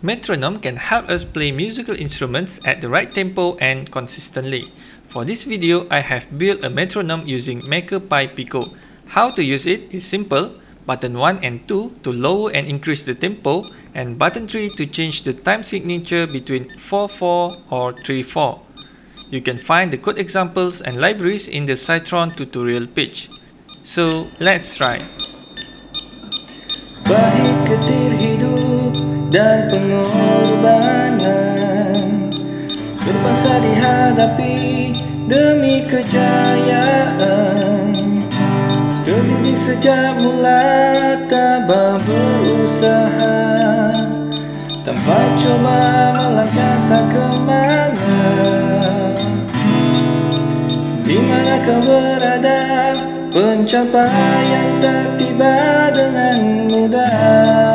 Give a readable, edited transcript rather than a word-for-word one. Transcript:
Metronome can help us play musical instruments at the right tempo and consistently. For this video, I have built a metronome using Maker Pi Pico. How to use it is simple. Button 1 and 2 to lower and increase the tempo, and button 3 to change the time signature between 4/4 or 3/4. You can find the code examples and libraries in the Citron tutorial page. So, let's try. Pahit getir hidup dan pengorbanan terpaksa dihadapi demi kejayaan. Terdidik sejak mula, tabah berusaha tanpa cuba, melangkah tak kemana. Di mana kau berada, pencapaian tak tiba dengan mudah.